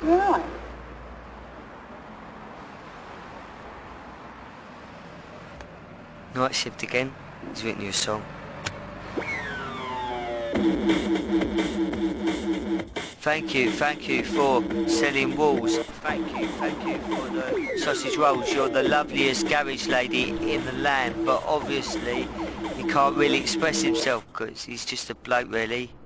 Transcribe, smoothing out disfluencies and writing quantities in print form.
Right. Night shift again. He's written you a song. Thank you for selling walls. Thank you for the sausage rolls. You're the loveliest garage lady in the land, but obviously he can't really express himself because he's just a bloke really.